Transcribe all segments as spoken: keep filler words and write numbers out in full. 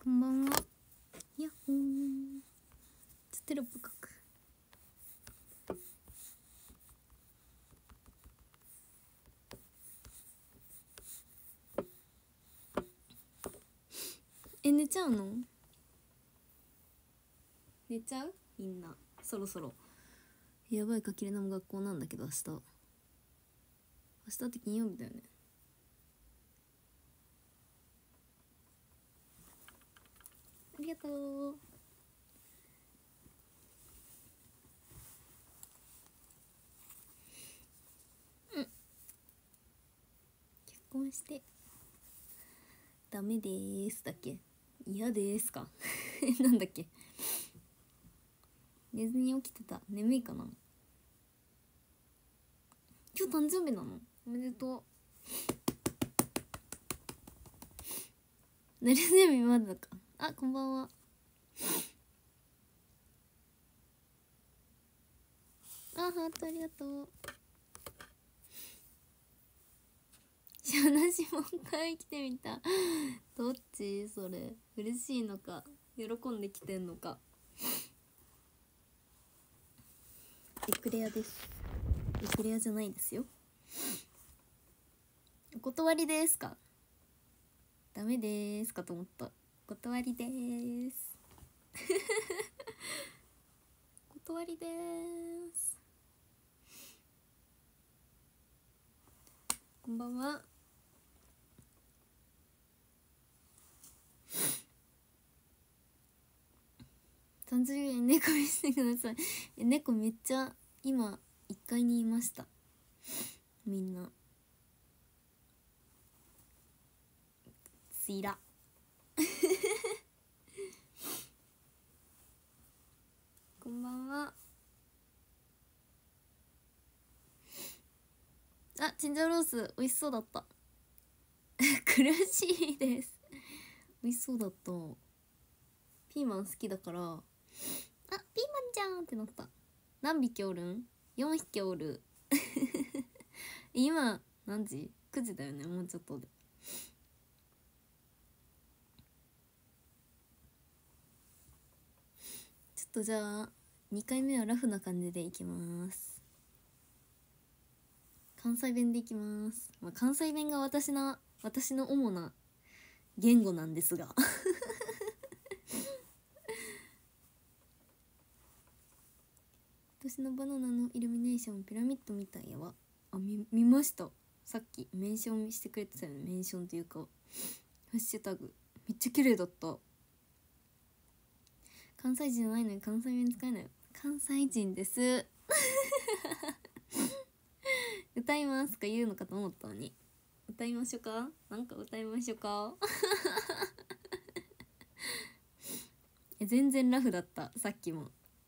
こんばんは。やっほー。ちょテロップ書く。え、寝ちゃうの？寝ちゃう？みんなそろそろ。やばいか、きれなも学校なんだけど明日明日って金曜日だよね。ありがとう。うん。結婚してダメでーすだっけ？嫌でーすかなんだっけ？寝ずに起きてた。眠いかな。今日誕生日なの？おめでとう。寝る準備まだか。あ、こんばんは。あ、ハートありがとう。しゃなしもう一回来てみた。どっち？それ嬉しいのか喜んできてんのか。エクレアです。エクレアじゃないですよ。お断りですか？ダメですかと思った。お断りです。お断りです。こんばんは。誕生日に猫見せてください。え、猫めっちゃ今いっかいにいました。みんなついらこんばんは。あ、チンジャオロース美味しそうだった苦しいです。美味しそうだった。ピーマン好きだから、あ、ピーマンじゃんってなった。何匹おるん？ よん 匹おる今何時？ く 時だよね。もうちょっとで。ちょっとじゃあにかいめはラフな感じでいきます。関西弁でいきます、まあ、関西弁が私の私の主な言語なんですが私のバナナのイルミネーションピラミッドみたいやわ。あ、見, 見ました。さっきメンションしてくれてたよね。メンションというかハッシュタグめっちゃ綺麗だった。関西人じゃないのに関西弁使えないよ。関西人です歌いますか言うのかと思ったのに。歌いましょうか。なんか歌いましょうか全然ラフだった。さっきも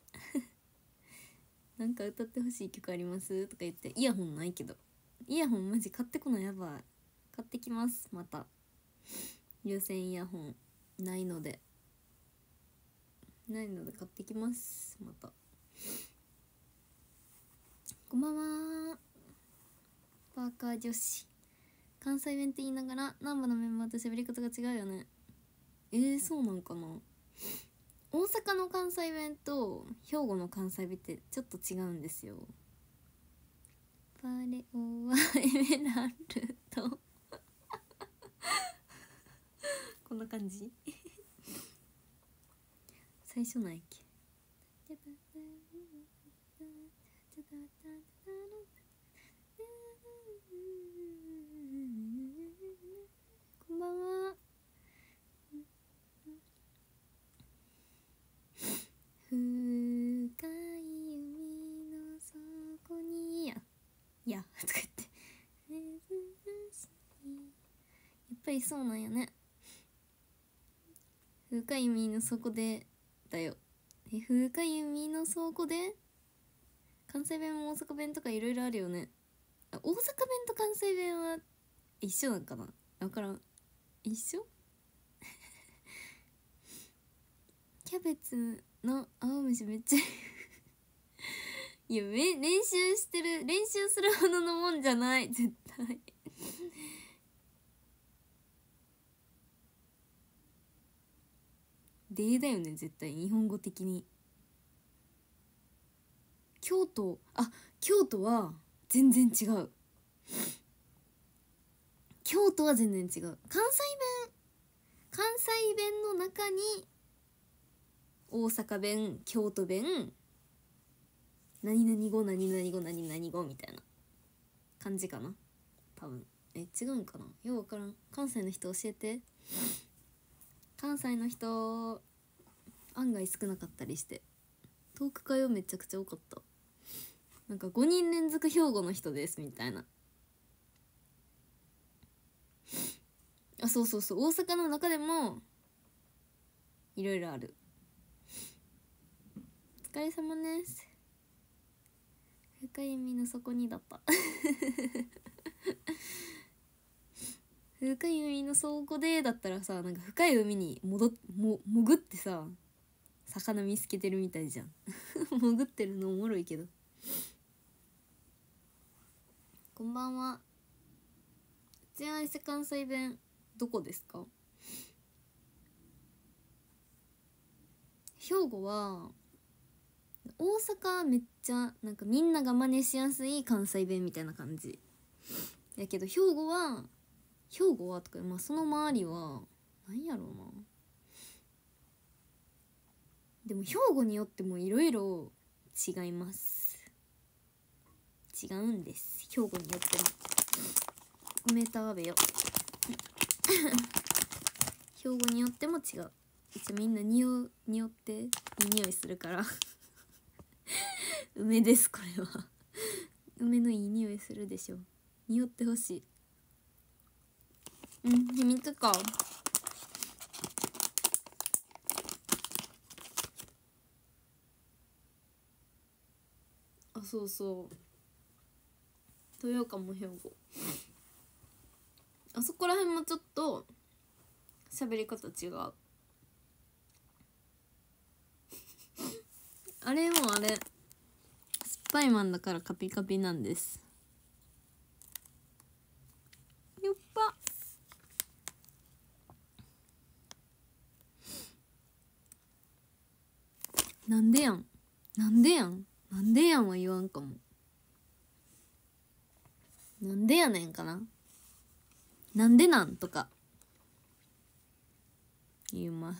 なんか歌ってほしい曲ありますとか言って、イヤホンないけど。イヤホンマジ買ってこない。やばい。買ってきます。また有線イヤホンないのでないので買ってきます。また。こんばんは。パーカー女子。関西弁って言いながら南波のメンバーと喋り方が違うよね。えー、そうなんかな。大阪の関西弁と兵庫の関西弁ってちょっと違うんですよ。パレオはエメラルドこんな感じ最初なんやっけ。こんばんは。深い海の底にややとか言ってやっぱりそうなんやね。深い海の底でだよ。え、深い海の底で関西弁も大阪弁とかいろいろあるよね。あ、大阪弁と関西弁は一緒なんかな。分からん。一緒キャベツの青虫めっちゃいやめ練習してる練習するほどのもんじゃない絶対でだよね絶対日本語的に。京都、あ、京都は全然違う。京都は全然違う。関西弁関西弁の中に大阪弁、京都弁、何々語何々語何々語みたいな感じかな多分。え、違うんかな、ようわからん。関西の人教えて。関西の人案外少なかったりして、トーク会はめちゃくちゃ多かった。なんかごにん連続兵庫の人ですみたいな。あ、そうそうそう、大阪の中でもいろいろある。お疲れ様です。深い海の底にだった深い海の底でだったらさ、なんか深い海に戻っも潜ってさ魚見つけてるみたいじゃん潜ってるのおもろいけど。こんばんは。打ち合わせ関西弁どこですか？兵庫は大阪めっちゃなんかみんなが真似しやすい関西弁みたいな感じやけど、兵庫は兵庫はとか、まあその周りは何やろうな。でも兵庫によってもいろいろ違います。違うんです、兵庫によっても。梅食べよ兵庫によっても違う。一応みんな匂う匂っていい匂いするから梅です、これは梅のいい匂いするでしょ。匂ってほしい。うん、秘密か。あ、そうそう、豊岡も兵庫、あそこら辺もちょっと喋り方違うあれもあれスパイマンだからカピカピなんです。よっぱ。なんでやんなんでやんなんでやんは言わんかも。なんでやねんかな、なんでなんとか言います。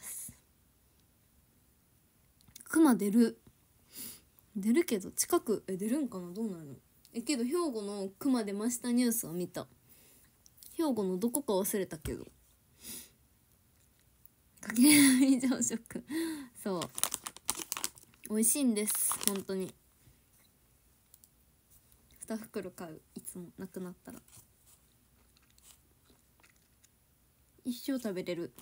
クマ出る出るけど近く、え出るんかな、どうなの。えけど兵庫のクマ出ましたニュースを見た。兵庫のどこか忘れたけど、かけらみ朝食そう美味しいんです本当に。に袋買う、いつもなくなったら。一生食べれる。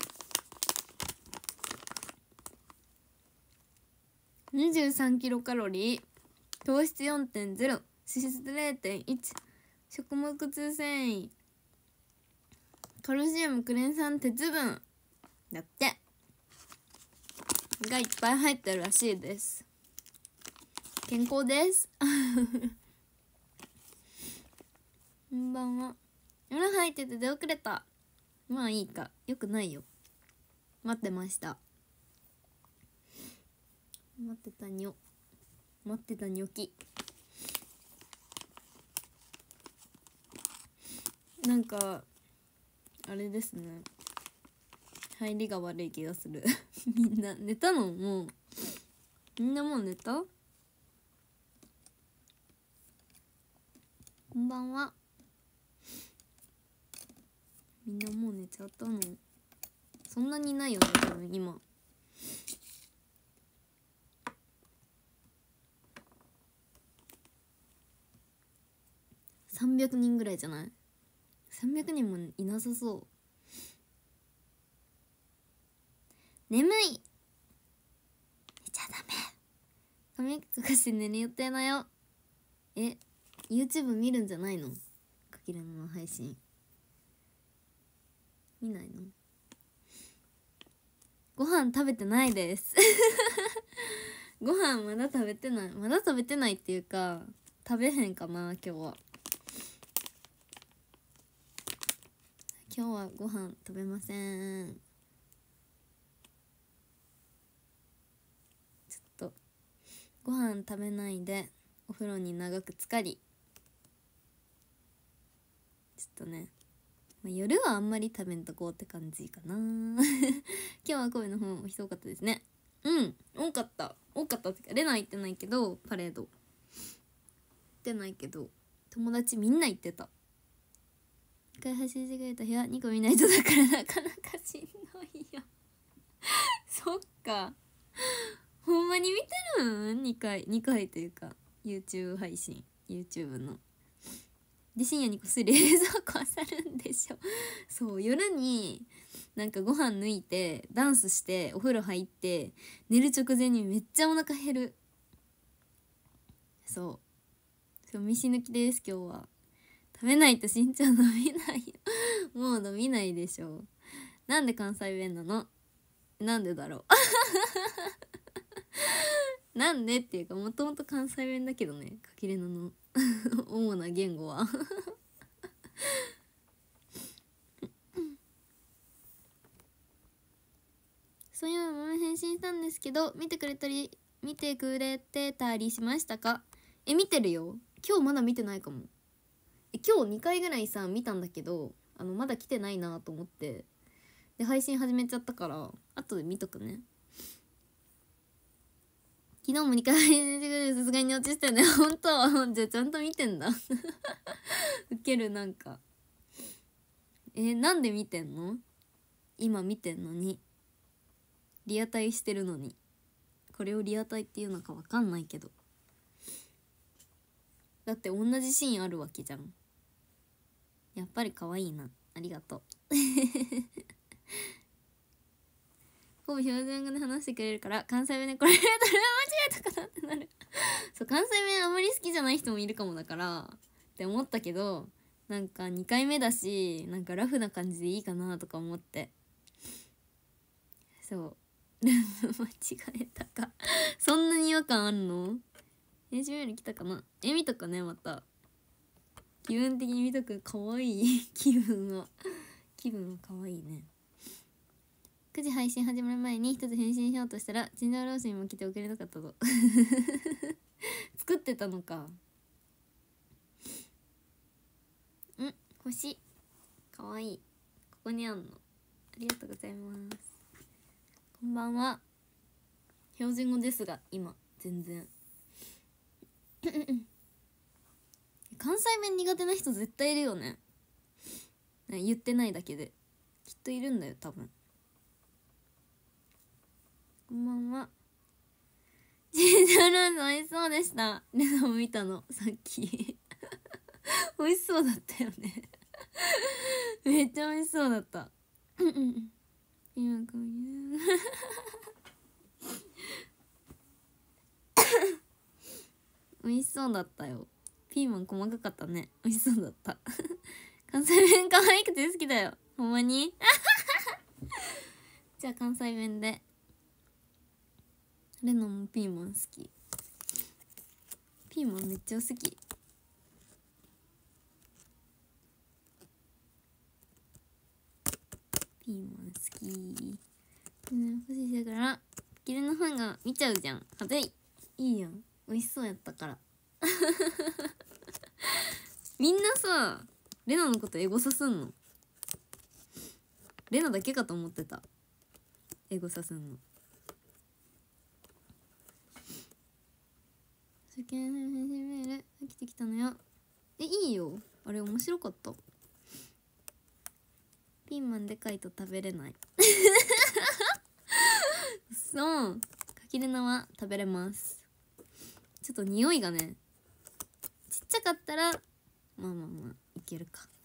にじゅうさんキロカロリー、糖質 よんてんゼロ、脂質 れいてんいち、食物繊維、カルシウム、クレン酸、鉄分だってがいっぱい入ってるらしいです。健康ですこんばんは。裏入ってて出遅れた。まあいいか、よくないよ。待ってました。待ってたにょ待ってたにょき。なんかあれですね、入りが悪い気がするみんな寝たの？もうみんなもう寝た？こんばんは。みんなもう寝ちゃったの？そんなにないよね多分今。さんびゃくにんぐらいじゃない？さんびゃくにんもいなさそう。眠い、寝ちゃダメ。髪かかして寝る予定だよ。え YouTube 見るんじゃないの？かきらの配信見ないの？ご飯食べてないですご飯まだ食べてないまだ食べてないっていうか食べへんかな。今日は今日はご飯食べません。 ご飯食べないでお風呂に長く浸かり、ちょっとね、まあ、夜はあんまり食べんとこうって感じかな今日は声の方も人多かったですね。うん多かった多かったってか、レナ行ってないけど、パレード行ってないけど友達みんな行ってた。一回走りてくれた部屋にこ見ないとだからなかなかしんどいよそっか、ほんまに見てるん ?に 回にかいというか YouTube 配信 YouTube ので、深夜にこっそり冷蔵庫あさるんでしょそう、夜になんかご飯抜いてダンスしてお風呂入って寝る直前にめっちゃお腹減る。そうそう、飯抜きです。今日は食べないと身長伸びないよもう伸びないでしょ。なんで関西弁なの？なんでだろうなんでっていうか、もともと関西弁だけどね、かきれなの主な言語はそういうのも返信したんですけど、見てくれたり見てくれてたりしましたか？え、見てるよ。今日まだ見てないかも。え、今日にかいぐらいさ見たんだけど、あのまだ来てないなと思って、で配信始めちゃったから後で見とくね。昨日もにかい配信してくれてさすがに落ちしたよね本当はじゃあちゃんと見てんだウケる。なんかえ、なんで見てんの？今見てんのに、リアタイしてるのに。これをリアタイっていうのかわかんないけど、だって同じシーンあるわけじゃん。やっぱり可愛いな。ありがとうほぼ標準語で話してくれるから関西弁でこれ間違えたかなってなるそう、関西弁あまり好きじゃない人もいるかもだからって思ったけど、なんかにかいめだし、なんかラフな感じでいいかなとか思って、そう間違えたかそんなに違和感あんの？編集メール来たかな。え、見とかね、また気分的に見とく。かわいい気分は気分はかわいいね。くじ配信始まる前に一つ返信しようとしたらチンジャオロースにも来て送れなかったぞ作ってたのか。ん、星かわいい。ここにあんの。ありがとうございます。こんばんは。標準語ですが今全然関西弁苦手な人絶対いるよね。言ってないだけできっといるんだよ多分。こんばんは。チンジャオロース美味しそうでした。レナも見たのさっき美味しそうだったよねめっちゃ美味しそうだったうんうん今こういう美味しそうだったよ。ピーマン細かかったね。美味しそうだった関西弁可愛くて好きだよ。ほんまにじゃあ関西弁で。レナもピーマン好き。ピーマンめっちゃ好き。ピーマン好き。うん欲しいだからキレのファンが見ちゃうじゃん。はずい。いいやん、美味しそうやったからみんなさレナのことエゴサすんの？レナだけかと思ってたエゴサすんの。初見の返信メール飽きてきたのよ。え、いいよ、あれ面白かった。ピーマンでかいと食べれないそうかきれなは食べれます。ちょっと匂いがねちっちゃかったらまあまあまあいけるか。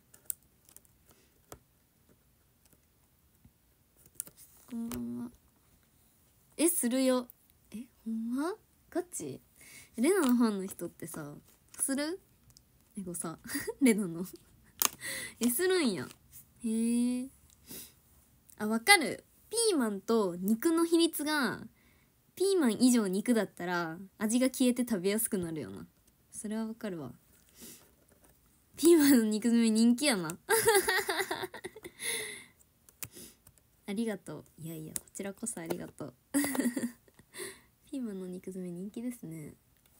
こんばんは。え、するよ。え、ほんまガチ？レナのファンの人ってさする？エゴさレナのえ、するんや。へえ。あ、わかる。ピーマンと肉の比率がピーマン以上肉だったら味が消えて食べやすくなるよな。それはわかるわ。ピーマンの肉詰め人気やなありがとう。いやいやこちらこそありがとうピピーマンの肉詰め人気ですね。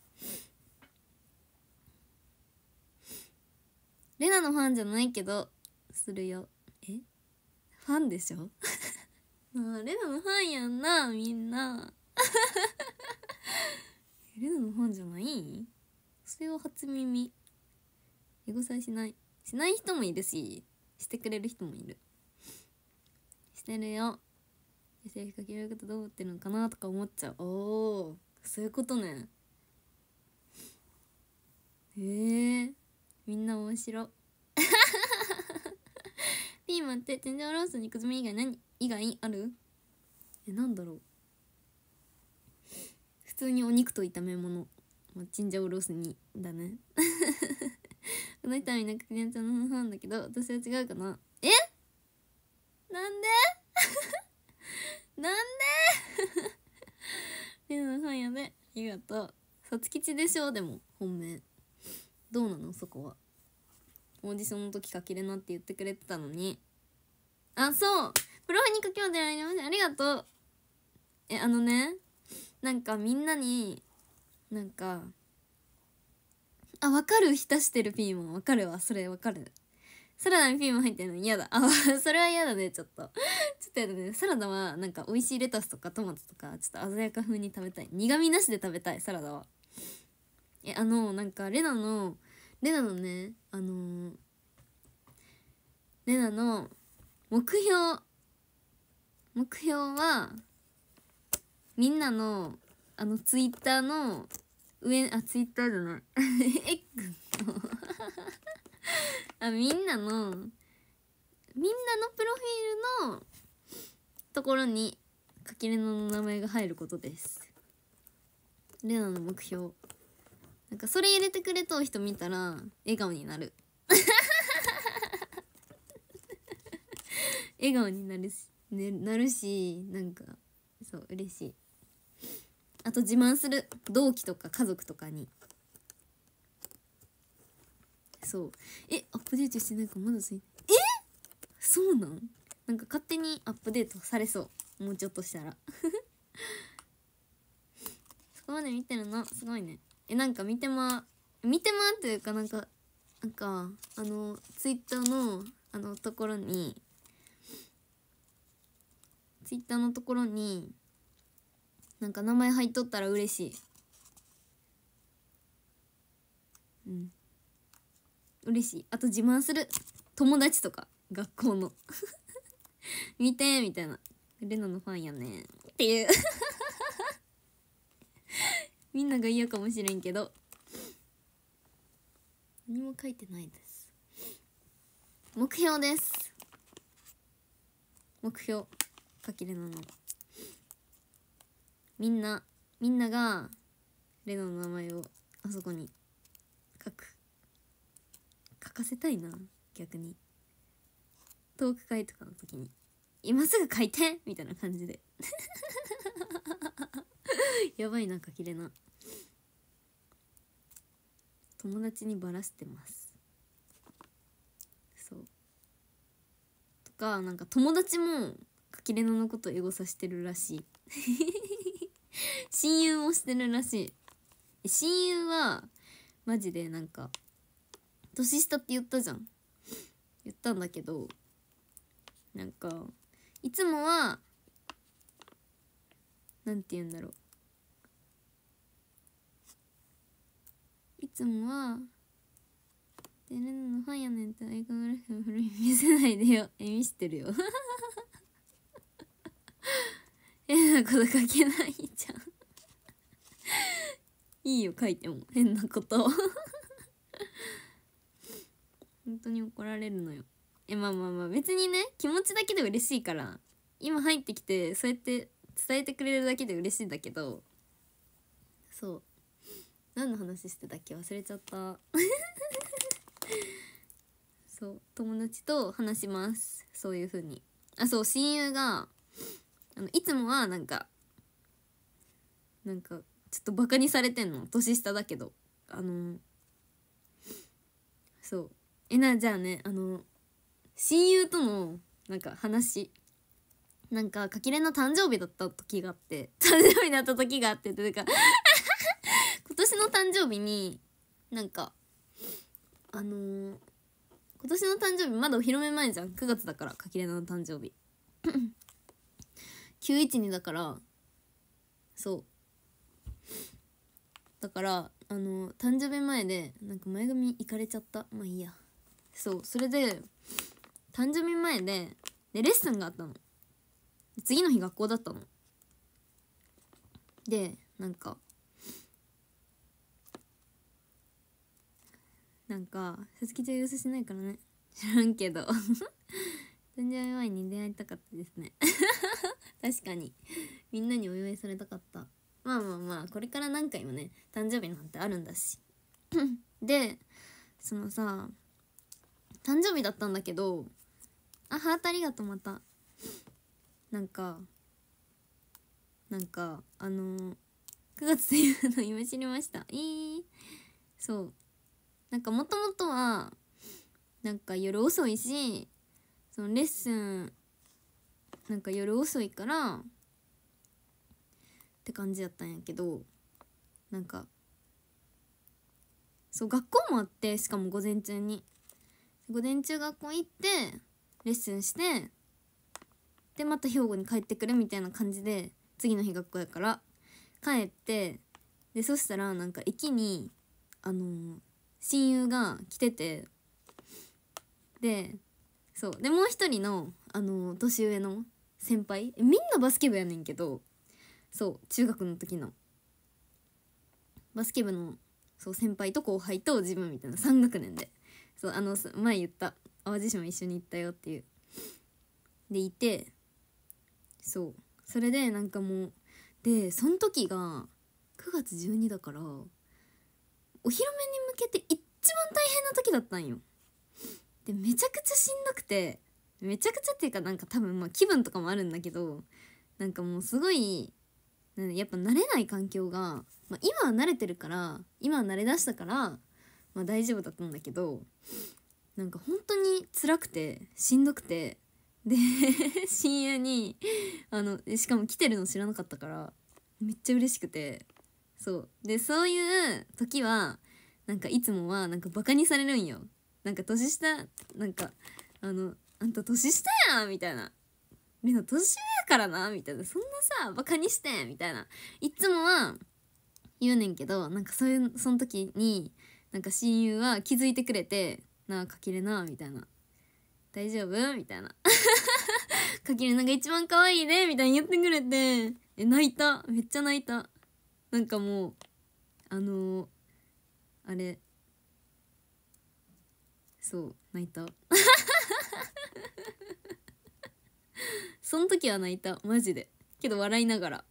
レナのファンじゃないけどするよ。えファンでしょあレナのファンやんなみんなレナのファンじゃない？それは初耳。エゴサしないしない人もいるし、してくれる人もいる。してるよ。セリフ書きることどう思ってるのかなとか思っちゃう。おお、そういうことね。へえ、みんな面白ピーマンってチンジャオロース肉詰め以外何以外ある？え、なんだろう。普通にお肉と炒め物、チンジャオロースにだねこの人はみんな確認ちゃんのファンだけど私は違うかな。えなんでなんでレナのファンやね。ありがとう。さつきちでしょ。でも本命どうなのそこは。オーディションの時かきれなって言ってくれてたのに。あ、そうプロフに書きまでありました。ありがとう。え、あのね、なんかみんなになんかあ、わかる、浸してるピーマンわかるわ。それわかる。サラダにピーマン入ってるの嫌だ。あ、それは嫌だね。ちょっとちょっとやだね。サラダはなんか美味しいレタスとかトマトとかちょっと鮮やか風に食べたい。苦味なしで食べたいサラダは。え、あのなんかレナのレナのね、あのー、レナの目標目標はみんなのあのツイッターの上、あ、ツイッターじゃないX のあ、みんなのみんなのプロフィールのところにかきれなの名前が入ることです。レナの目標。なんかそれ入れてくれとう人見たら笑顔になる笑顔になるし、ね、なるし、なんかそう嬉しい。あと自慢する。同期とか家族とかに。そうえアップデートしてないかまだついてえそうなん？なんか勝手にアップデートされそう。もうちょっとしたらそこまで見てるのすごいね。え、なんか見てま見てまっていうかなんかなんかあのツイッターのあのところにツイッターのところになんか名前入っとったら嬉しい。うん嬉しい。あと自慢する。友達とか学校の見てみたいな、レナのファンやねっていうみんなが嫌かもしれんけど何も書いてないです。目標です。目標かきレナのみんなみんながレナの名前をあそこに書く書かせたいな。逆にトーク会とかの時に今すぐ書いてみたいな感じでやばいな書きれな。友達にバラしてます。そうとかなんか友達もかきれなのことエゴサしてるらしい親友もしてるらしい。親友はマジでなんか年下って言ったじゃん。言ったんだけどなんかいつもはなんて言うんだろう、いつもは「でレナのファンやねん」ってアイコングラフィックの古い見せないでよ。え見してるよ変なこと書けないじゃんいいよ書いても変なこと本当に怒られるのよ。えまあまあまあ別にね気持ちだけで嬉しいから今入ってきてそうやって伝えてくれるだけで嬉しいんだけど、そう何の話してたっけ忘れちゃったそう友達と話します。そういう風に。あそう親友があのいつもはなんかなんかちょっとバカにされてんの。年下だけどあのそうえなじゃあねあの親友とのなんか話なんかかきれの誕生日だった時があって誕生日だった時があってってか今年の誕生日になんかあのー、今年の誕生日まだお披露目前じゃん。くがつだからかきれの誕生日きゅういちにだから、そうだからあのー、誕生日前でなんか前髪いかれちゃった。まあいいや。そうそれで誕生日前ででレッスンがあったの。次の日学校だったので、なんかなんかさつきちゃん許せしないからね、知らんけど誕生日前に出会いたかったですね確かにみんなにお祝いされたかった。まあまあまあこれから何回もね誕生日なんてあるんだしでそのさ誕生日だったんだけど、あハートありがとう。またなんかなんかあのー、くがつというの今知りました。えー、そうなんかもともとはなんか夜遅いし、そのレッスンなんか夜遅いからって感じだったんやけど、なんかそう学校もあって、しかも午前中に午前中学校行ってレッスンしてでまた兵庫に帰ってくるみたいな感じで、次の日学校やから帰って、でそしたらなんか駅にあのー、親友が来てて、でそうでもう一人のあのー、年上の先輩、みんなバスケ部やねんけど、そう中学の時のバスケ部のそう先輩と後輩と自分みたいなさん学年で、そうあの前言った淡路島一緒に行ったよっていうでいて、そうそれでなんかもうでその時がくがつじゅうにだから、お披露目に向けて一番大変な時だったんよ。でめちゃくちゃしんどくて、めちゃくちゃっていうかなんか多分まあ気分とかもあるんだけど、なんかもうすごいやっぱ慣れない環境が、まあ、今は慣れてるから今は慣れだしたから、まあ、大丈夫だったんだけど、なんか本当に辛くてしんどくて、で親友にあのしかも来てるの知らなかったからめっちゃ嬉しくて、そうでそういう時はなんかいつもはなんかバカにされるんよ。なんか年下なんかあのあんた年下やんみたいな、みんな年上やからなみたいな、そんなさバカにしてみたいないつもは言うねんけど、なんかそういうその時になんか親友は気づいてくれて、なあかきれなみたいな、大丈夫みたいなかきれなが一番可愛いねみたいに言ってくれて、え泣いた、めっちゃ泣いた。なんかもうあのー、あれそう泣いたその時は泣いたマジで、けど笑いながら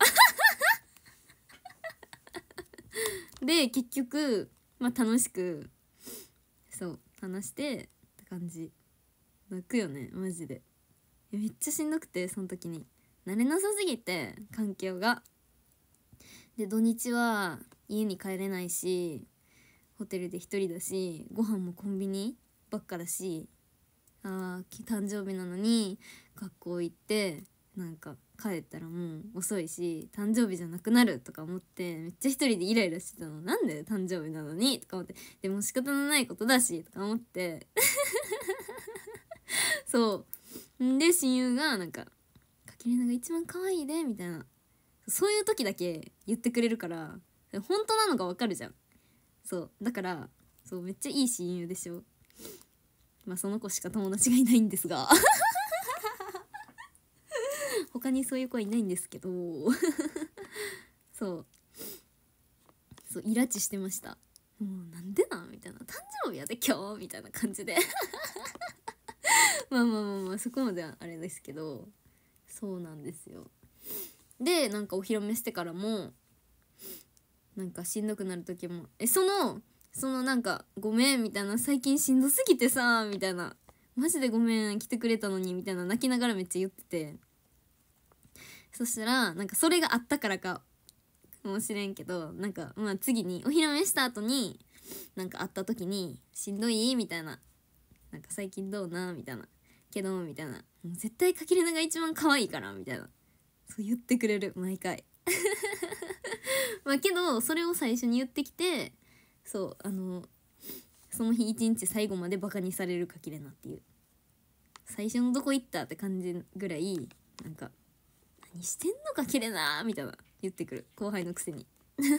で結局まあ楽しくそう話してって感じ。泣くよねマジで。めっちゃしんどくてその時に慣れなさすぎて環境が。で土日は家に帰れないしホテルで一人だし、ご飯もコンビニばっかだし、あー誕生日なのに学校行ってなんか帰ったらもう遅いし誕生日じゃなくなるとか思ってめっちゃ一人でイライラしてたの。なんで誕生日なのにとか思って、でも仕方のないことだしとか思ってそうんで親友がなんか「かきれなが一番可愛いで」みたいな、そういう時だけ言ってくれるから本当なのがわかるじゃん。そうだからそうめっちゃいい親友でしょ。まあその子しか友達がいないんですが他にそういう子はいないんですけどそうそうイラチしてました。もうなんでなんみたいな、誕生日やで今日みたいな感じでまあまあまあまあそこまではあれですけど、そうなんですよ。でなんかお披露目してからもなんかしんどくなる時もえそのそのなんかごめんみたいな、最近しんどすぎてさみたいな、マジでごめん来てくれたのにみたいな泣きながらめっちゃ言ってて、そしたらなんかそれがあったからかもしれんけど、なんかまあ次にお披露目した後になんか会った時にしんどいみたいな、なんか最近どうなみたいな、けどみたいな、 もう絶対かけるのが一番可愛いからみたいな、そう言ってくれる毎回まあけどそれを最初に言ってきて、そうあのその日一日最後までバカにされるかきれなっていう、最初のどこ行ったって感じぐらいなんか何してんのかきれなみたいな言ってくる後輩のくせに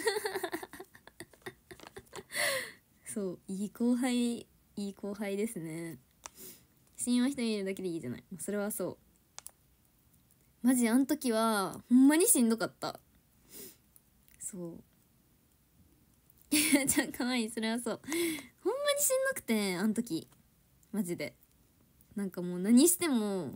そういい後輩、いい後輩ですね。信用してみるだけでいいじゃない。それはそうマジあん時はほんまにしんどかった。そうじゃあかわいい、それはそうほんまにしんどくて、あん時マジでなんかもう何しても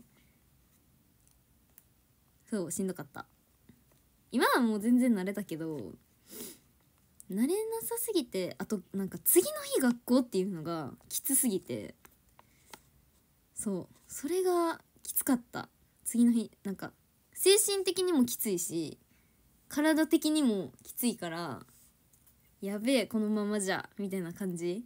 そうしんどかった。今はもう全然慣れたけど慣れなさすぎて、あとなんか次の日学校っていうのがきつすぎて、そうそれがきつかった。次の日なんか精神的にもきついし体的にもきついから、やべえこのままじゃみたいな感じ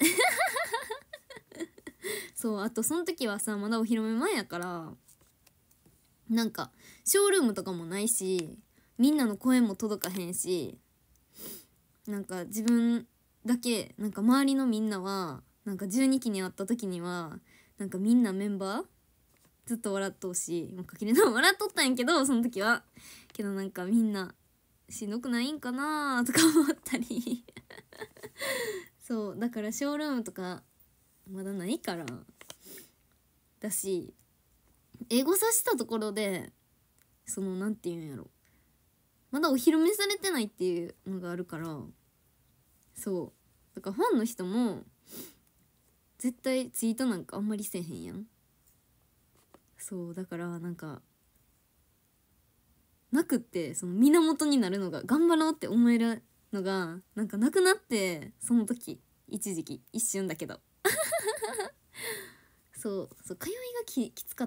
そうあとその時はさまだお披露目前やから、なんかショールームとかもないしみんなの声も届かへんし、なんか自分だけなんか周りのみんなはなんかじゅうにきに会った時にはなんかみんなメンバーずっと笑っとうし、もうかきれな笑っとったんやけどその時はけどなんかみんなしんどくないんかなとか思ったりそうだからショールームとかまだないからだし、英語さしたところでそのなんていうんやろ、まだお披露目されてないっていうのがあるから、そうだからファンの人も絶対ツイートなんかあんまりせえへんやん。そうだからなんかなくって、その源になるのが頑張ろうって思えるのがなんかなくなって、その時一時期一瞬だけどそうそう通いがききつかった。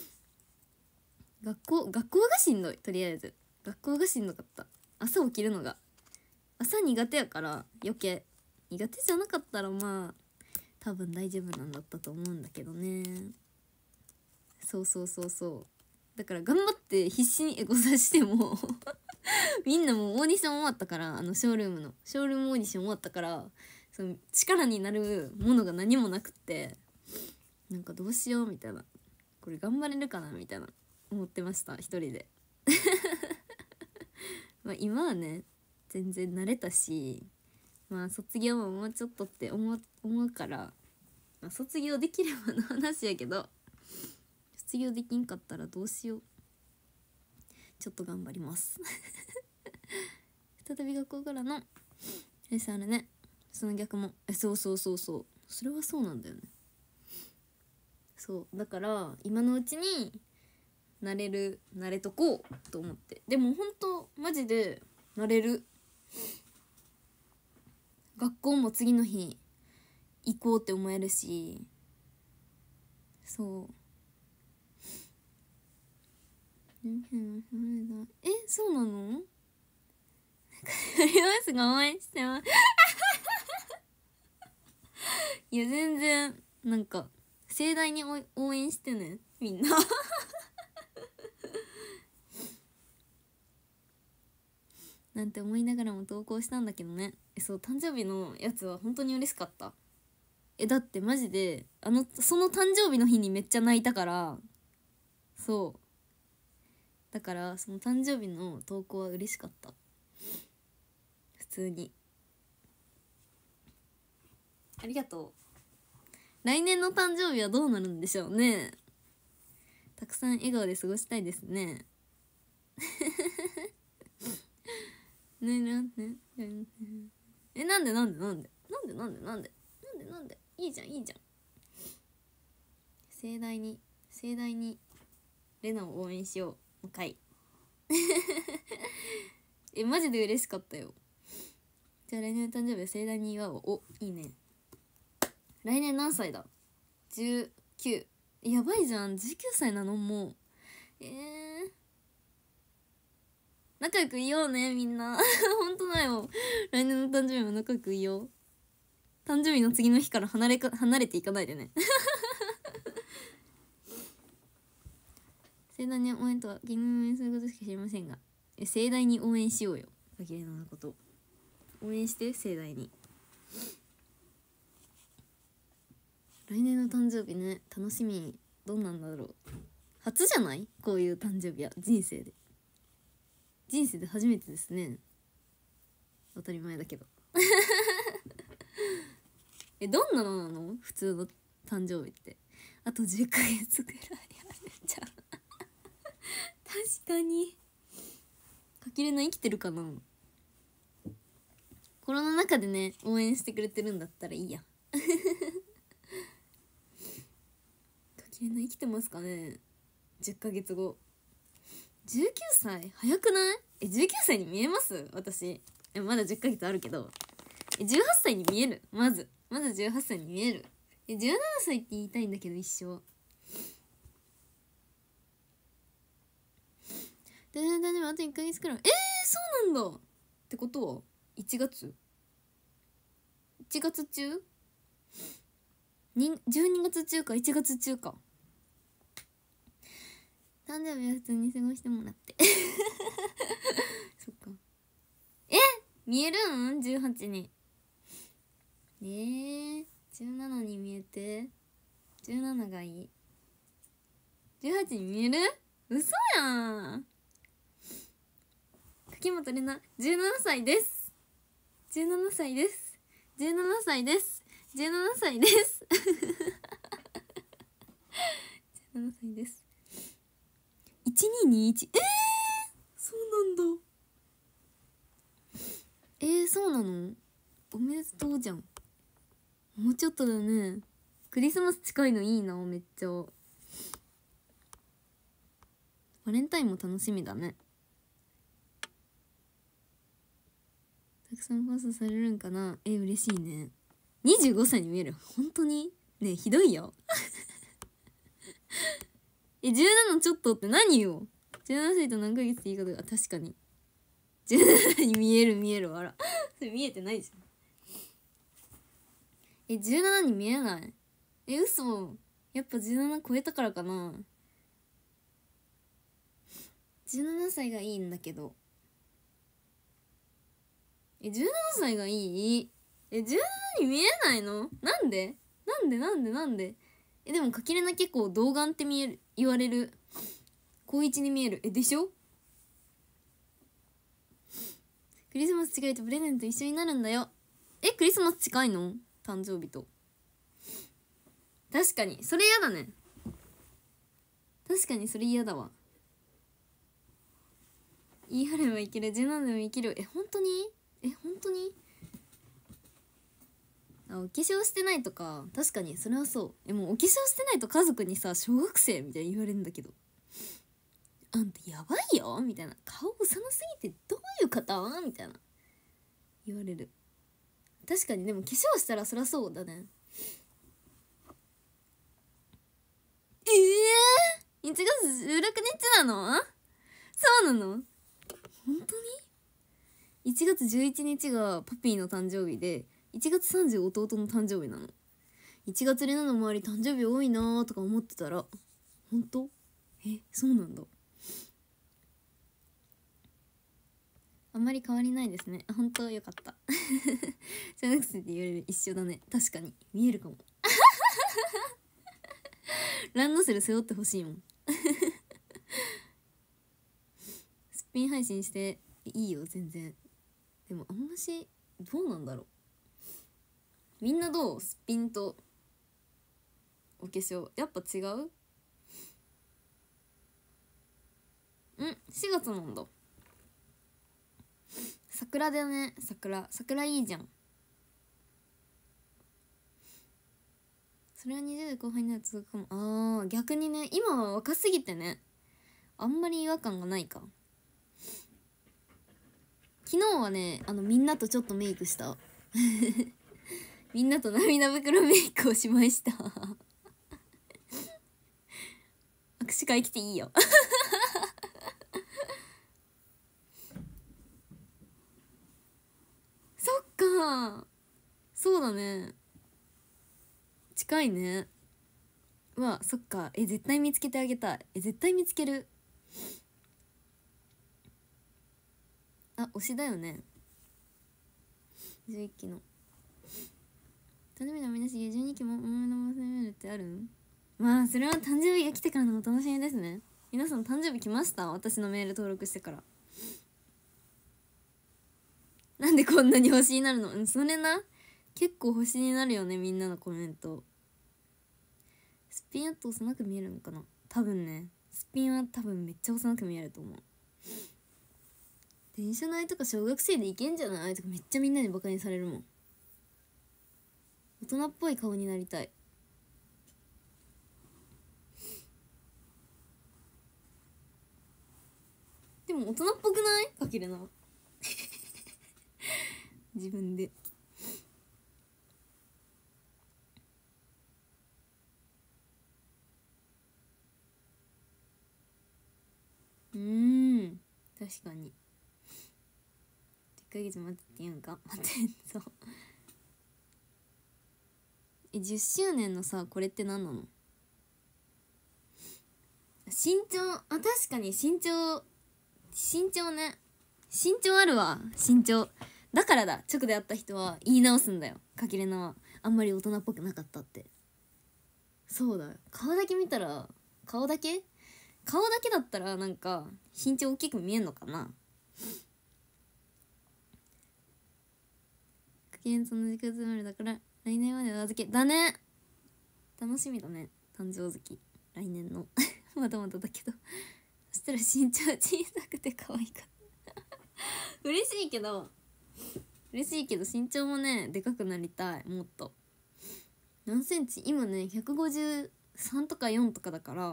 学校学校がしんどい。とりあえず学校がしんどかった。朝起きるのが朝苦手やから余計、苦手じゃなかったらまあ多分大丈夫なんだったと思うんだけどね。そうそうそうそうだから頑張って必死にエゴサしてもみんなもうオーディション終わったから、あのショールームのショールームオーディション終わったから、その力になるものが何もなくって、なんかどうしようみたいな、これ頑張れるかなみたいな思ってました一人でまあ今はね全然慣れたし、まあ卒業ももうちょっとって思う、思うから、まあ、卒業できればの話やけど卒業できんかったらどうしよう。ちょっと頑張ります再び学校からのレスあるね。その逆もえそうそうそうそうそれはそうなんだよね。そうだから今のうちに慣れる慣れとこうと思って。でもほんとマジで慣れる。学校も次の日行こうって思えるし、そうえそうなのありますが応援してますいや全然なんか盛大に応援してねみんななんて思いながらも投稿したんだけどね。えそう誕生日のやつは本当に嬉しかった。えだってマジであのその誕生日の日にめっちゃ泣いたから、そうだからその誕生日の投稿は嬉しかった。普通にありがとう。来年の誕生日はどうなるんでしょうね。たくさん笑顔で過ごしたいですねねなんでえなんでなんでなんでなんでなんでなんでなんでなんでいいじゃんいいじゃん。盛大に盛大にレナを応援しようの回えマジで嬉しかったよ。じゃあ来年の誕生日は盛大に祝おう。おいいね。来年何歳だ。じゅうきゅう。やばいじゃんじゅうきゅうさいなのもう。えー、仲良くいようねみんな本当だよ。来年の誕生日も仲良くいよう。誕生日の次の日から離れか離れていかないでね盛大に応援とは君を応援することしか知りませんが、え盛大に応援しようよ。かきれのこと応援して盛大に。来年の誕生日ね、楽しみ。どんなんだろう。初じゃない？こういう誕生日は人生で人生で初めてですね。当たり前だけどえ、どんなのなの？普通の誕生日って。あとじゅっかげつぐらいあるじゃん確かに。かきれな生きてるかな。コロナ中でね、応援してくれてるんだったらいいやかきれな生きてますかね。じゅっかげつご。じゅうきゅうさい早くない？え、じゅうきゅうさいに見えます？私えまだじゅっかげつあるけど、えじゅうはっさいに見える。まずまずじゅうはっさいに見える。えじゅうななさいって言いたいんだけど一生。ででであといっかげつくらい。えー、そうなんだ。ってことはいちがついちがつ中にじゅうにがつ中かいちがつ中か。誕生日は普通に過ごしてもらってそっか。え見えるん ?じゅうはち にえー、じゅうななに見えてじゅうなながいい。じゅうはちに見える？嘘やん。柿本玲奈じゅうななさいです。じゅうななさいですじゅうななさいですじゅうななさいですじゅうななさいです。いちにーにーいち。えー、そうなんだ。えー、そうなの？おめでとうじゃん。もうちょっとだね。クリスマス近いのいいな。めっちゃバレンタインも楽しみだね。たくさん放送されるんかな。えー、嬉しいね。にじゅうごさいに見える。本当にねえ、ひどいよえ、じゅうななちょっとって何よ。じゅうななさいと何ヶ月って言い方が確かにじゅうななに見える見える。わらそれ見えてないじゃん。え、じゅうななに見えない。え、嘘。やっぱじゅうなな超えたからかな。じゅうななさいがいいんだけど。え、じゅうななさいがいい。え、じゅうななに見えないの？なんでなんでなんでなんでえ、でもかきれな結構童顔って見える言われる。高一に見える。え、でしょ？クリスマス近いとプレゼント一緒になるんだよ。え、クリスマス近いの？誕生日と。確かにそれ嫌だね。確かにそれ嫌だわ。言い張れば生きる、じゅうななでも生きる。え、本当に？え、本当に？あ、お化粧してないとか。確かにそれはそう。え、もうお化粧してないと家族にさ、小学生みたいに言われるんだけど、あんたやばいよみたいな。顔幼すぎてどういう方みたいな言われる。確かに。でも化粧したらそりゃそうだね。ええー、いちがつじゅうろくにちなの？そうなの？本当に？ いち 月じゅういちにちがパピーの誕生日で、いちがつさんじゅう弟の誕生日なの。いちがつレナの周り誕生日多いなーとか思ってたら、本当？え、そうなんだ。あんまり変わりないですね。本当よかった小学生って言われる。一緒だね。確かに見えるかもランドセル背負ってほしいもんすっぴん配信していいよ全然。でもあんましどうなんだろう。みんなどう？すっぴんとお化粧やっぱ違う？んしがつなんだ。桜だね。桜桜いいじゃん。それはにじゅう代後半になると続くかも。あー逆にね、今は若すぎてね、あんまり違和感がないか。昨日はね、あのみんなとちょっとメイクしたみんなと涙袋メイクをしました握手会来ていいよそっか、そうだね、近いね。 うわそっか。え絶対見つけてあげたい。え絶対見つける。あ推しだよね。じゅういっきの誕生日のみなしじゅうにきもおめのませめるってある？まあそれは誕生日が来てからのお楽しみですね。皆さん誕生日来ました？私のメール登録してから。なんでこんなに星になるの？うんそれな、結構星になるよねみんなのコメント。スピンアット幼く見えるのかな。多分ねスピンは多分めっちゃ幼く見えると思う。電車内とか小学生でいけんじゃないとかめっちゃみんなにバカにされるもん。大人っぽい顔になりたい。でも大人っぽくないかけるな自分で。うーん確かにいっかげつ待ってって言うんか。待ってそうえじゅっしゅうねんのさこれって何なの？身長あ確かに身長身長ね身長あるわ。身長だからだ。直で会った人は言い直すんだよ。かきれなはあんまり大人っぽくなかったって。そうだよ。顔だけ見たら顔だけ顔だけだったらなんか身長大きく見えんのかな。かきれんと同じくつまりだから来年までお預けだね。楽しみだね誕生月来年のまだまだだけどそしたら身長小さくて可愛いか嬉しいけど嬉しいけど身長もねでかくなりたい。もっと何センチ今ねひゃくごじゅうさんとかよんとかだから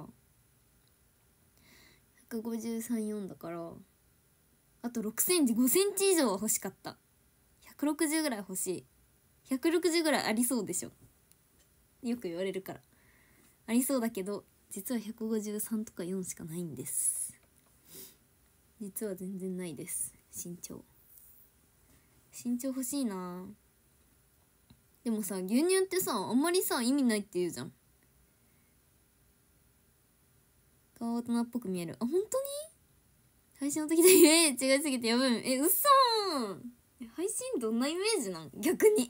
ひゃくごじゅうさん、よんだからあとろくセンチごセンチ以上は欲しかった。ひゃくろくじゅうぐらい欲しい。ひゃくろくじゅうぐらいありそうでしょよく言われるから。ありそうだけど実はひゃくごじゅうさんとかよんしかないんです。実は全然ないです。身長身長欲しいな。でもさ牛乳ってさあんまりさ意味ないって言うじゃん。顔大人っぽく見える。あ本当に配信の時とイメージ違いすぎてやばい。え嘘ー。配信どんなイメージなん逆に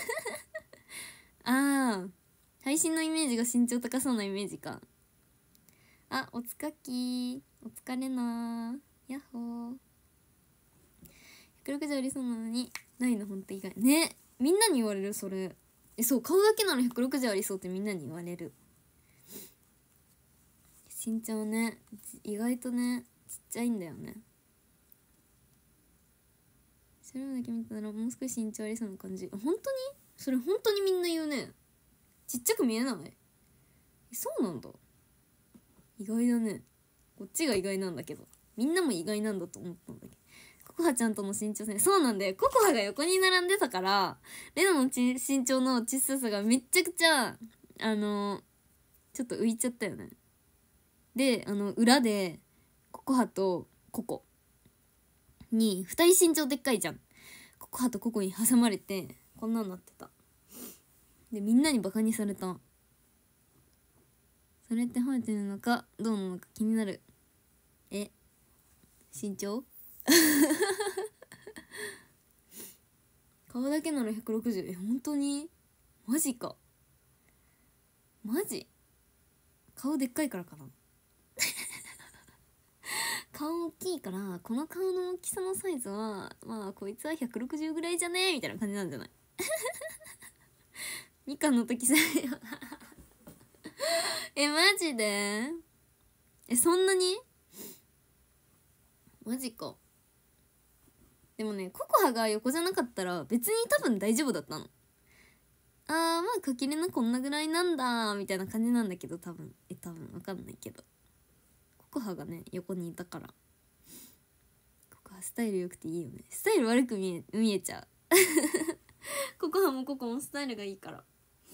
あー配信のイメージが身長高そうなイメージか。あおつかきお疲れなーやっほー。ひゃくろくじゅうありそうなのにないのほんと意外ね。みんなに言われるそれ。えそう顔だけならひゃくろくじゅうありそうってみんなに言われる。身長ね意外とねちっちゃいんだよね。それだけ見たらもう少し身長ありそうな感じ。本当にそれ本当にみんな言うね。ちっちゃく見えない？そうなんだ。意外だね。こっちが意外なんだけどみんなも意外なんだと思ったんだけど。ココハちゃんとの身長差そうなんだよ。ココハが横に並んでたからレナのち身長の小ささがめっちゃくちゃあのちょっと浮いちゃったよね。であの裏でココハとココにふたり身長でっかいじゃん。ココハとココに挟まれてこんなんなってた。でみんなにバカにされた。それって褒めてるのかどうなのか気になる。え身長顔だけならひゃくろくじゅう。え本当にマジか。マジ顔でっかいからかな顔大きいからこの顔の大きさのサイズはまあこいつはひゃくろくじゅうぐらいじゃねみたいな感じなんじゃないみかんの時さえマジでえそんなにマジか。でもねココハが横じゃなかったら別に多分大丈夫だったの。あーまあかきれなこんなぐらいなんだみたいな感じなんだけど多分え多分わかんないけどココハがね横にいたから。ココハスタイル良くていいよね。スタイル悪く見え見えちゃうココハもココもスタイルがいいから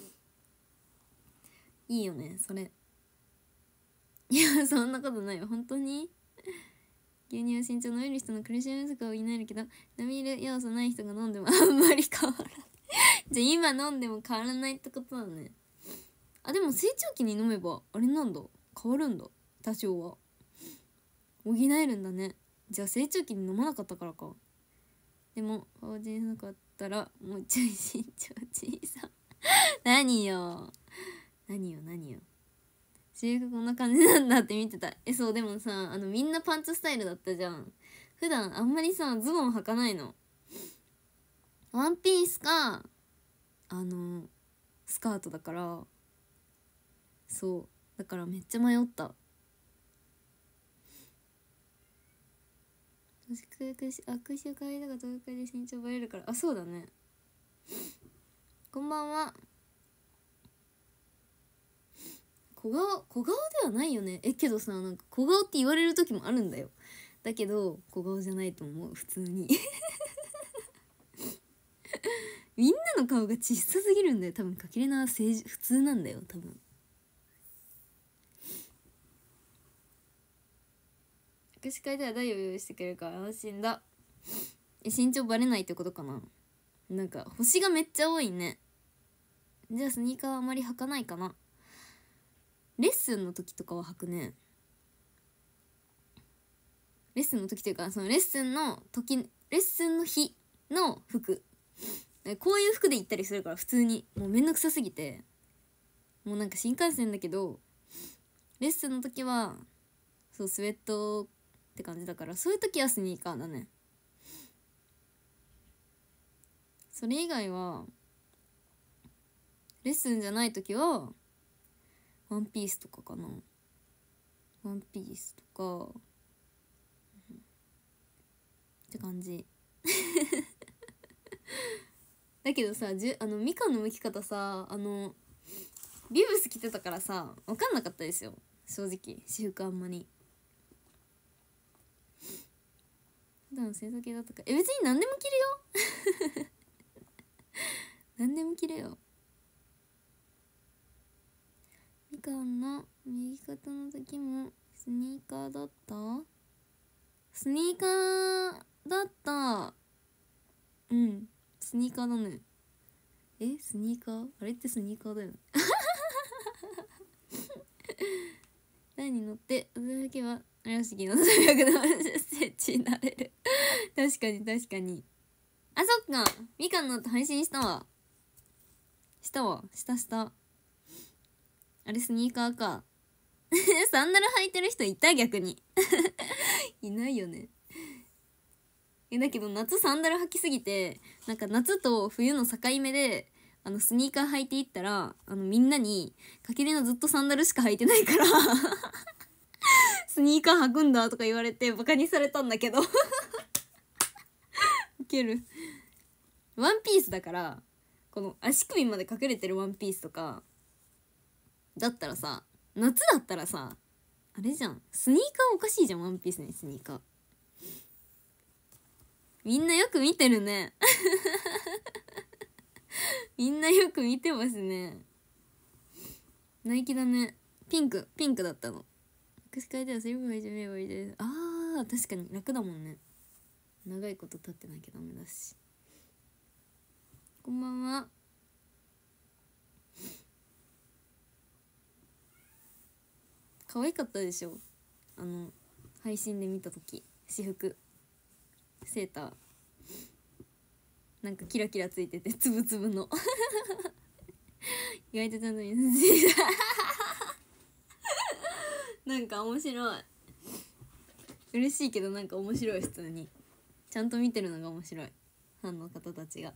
いいよねそれ。いやそんなことないよ本当に。牛乳は身長伸びる人の苦しみ難を補えるけど伸びる要素ない人が飲んでもあんまり変わらないじゃあ今飲んでも変わらないってことだね。 あでも成長期に飲めばあれなんだ、変わるんだ、多少は補えるんだね。じゃあ成長期に飲まなかったからか。でも顔小さかったらもうちょい身長小さ何よ何よ何よ、制服こんな感じなんだって見てた。えそうでもさ、あのみんなパンツスタイルだったじゃん。普段あんまりさズボン履かないの。ワンピースかあのスカートだから、そうだからめっちゃ迷った。握手会だから東海で身長バレるから。あそうだね。こんばんは。小顔小顔ではないよね。えけどさ、なんか小顔って言われる時もあるんだよ。だけど小顔じゃないと思う普通にみんなの顔が小さすぎるんだよ多分。かけれな正普通なんだよ多分。握手会では台を用意してくれるから安心だ。え身長バレないってことかな。なんか星がめっちゃ多いね。じゃあスニーカーはあまり履かないかな。レッスンの時とかは履くね。レッスンの時というかそのレッスンの時レッスンの日の服、こういう服で行ったりするから普通にもうめんどくさすぎて、もうなんか新幹線だけどレッスンの時はそうスウェットって感じだから、そういう時はスニーカーだね。それ以外はレッスンじゃない時はワンピースとかかな。ワンピースとかって感じだけどさ、じゅあのみかんの剥き方さ、あのビブス着てたからさ分かんなかったですよ正直。私服あんまり普段正座系だったから。え別に何でも着るよ何でも着るよ。みかんの右肩の時もスニーカーだった。スニーカーだった。うんスニーカーだね。えスニーカーあれってスニーカーだよね台に乗って驚けば村敷のさんびゃくななじゅっセンチになれる確かに確かに。あそっかみかんのって配信したわしたわしたしたあれスニーカーかサンダル履いてる人いた逆にいないよね。えだけど夏サンダル履きすぎてなんか夏と冬の境目であのスニーカー履いていったらあのみんなにかけりなずっとサンダルしか履いてないからスニーカー履くんだとか言われてバカにされたんだけどウケる。ワンピースだからこの足首まで隠れてるワンピースとかだったらさ、夏だったらさあれじゃん、スニーカーおかしいじゃん。ワンピースにスニーカーみんなよく見てるねみんなよく見てますね。ナイキだね。ピンクピンクだったの。握手会ではセリフが始めればいいです。あー確かに楽だもんね。長いこと立ってなきゃダメだし。こんばんは。可愛かったでしょあの配信で見た時。私服セーターなんかキラキラついててつぶつぶの意外とちゃんと見せてなんか面白い。嬉しいけどなんか面白い。普通にちゃんと見てるのが面白い。ファンの方たちが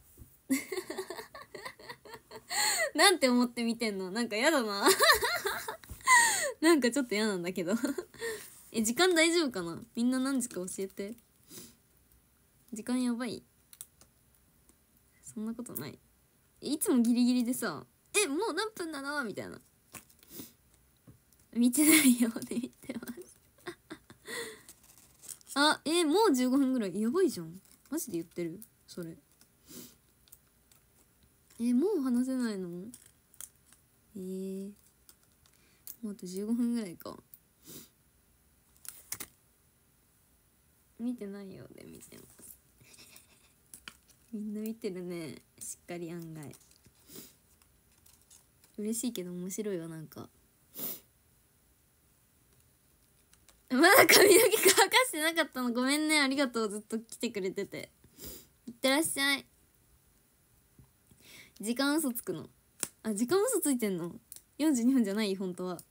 なんて思って見てんの。なんかやだななんかちょっと嫌なんだけどえ時間大丈夫かな。みんな何時か教えて。時間やばい。そんなことない。いつもギリギリでさ、えもう何分だなみたいな。見てないようで見てますあえもうじゅうごふんぐらい。やばいじゃんマジで言ってるそれ。えもう話せないの。えー、もうあとじゅうごふんぐらいか。見てないようで見てますみんな見てるねしっかり案外。 嬉しいけど面白いわ。なんかまだ髪の毛乾かしてなかったの、ごめんね。ありがとう、ずっと来てくれてて。いってらっしゃい。時間嘘つくの？あ、時間嘘ついてんの？よんじゅうにふんじゃない？本当は。